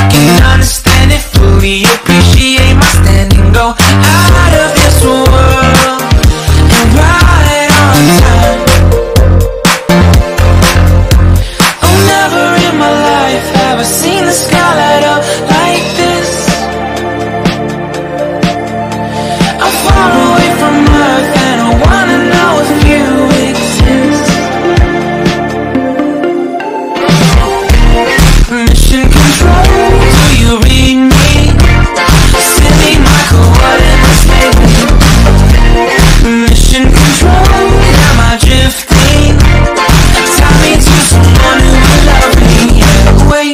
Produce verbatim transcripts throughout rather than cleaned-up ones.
I can understand it fully, appreciate my standing, go out of this world and ride on time. Oh, never in my life have I seen the sky light up like this. I'm far away from Earth and I wanna know if you exist. Mission control, do you read me? Send me my coordinates, baby. Mission control, am I drifting? Tie me to someone who will love me. Yeah, wait,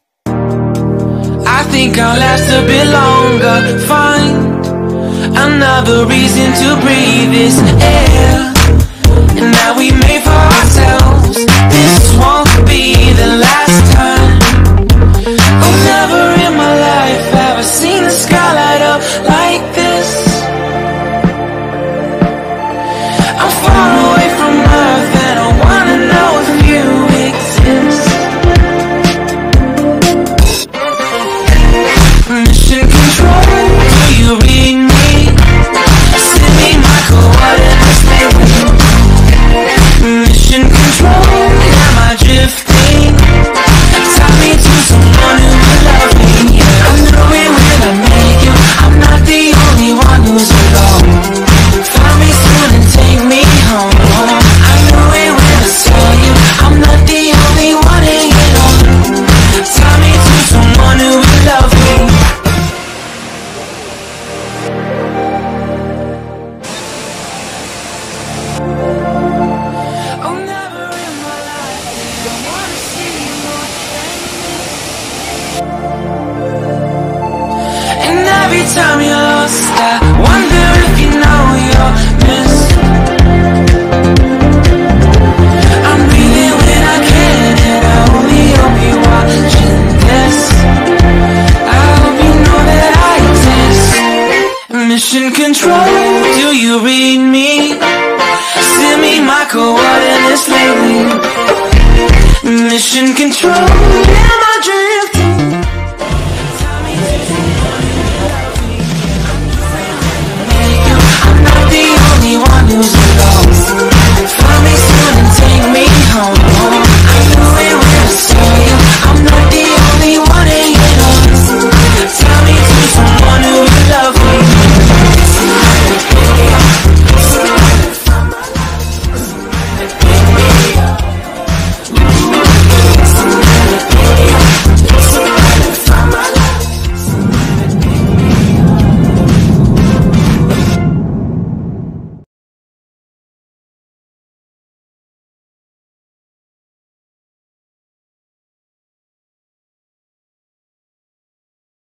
I think I'll last a bit longer. Find another reason to breathe this air, and that we made for ourselves. This won't be the last time. Oh, never in my life have I seen the sky light up like this. I'm far away from Earth and I wanna know if you exist. Mission control, do you read me? Send me my coordinates, baby. Mission control, am I drifting? Tie me to someone who will love me. Yeah, I know it when I make you. I'm not the only one who's alone. Find me soon and take me home. I know it when I tell you I'm not the only one hanging on. Tie me to someone who will love me. Oh, never in my life I wanna see you more than. And every time you're lost, I wonder if you know you're missed. I'm breathing when I can, and I only hope you're watching this. I hope you know that I exist. Mission control, do you read me? Send me my coordinates, baby.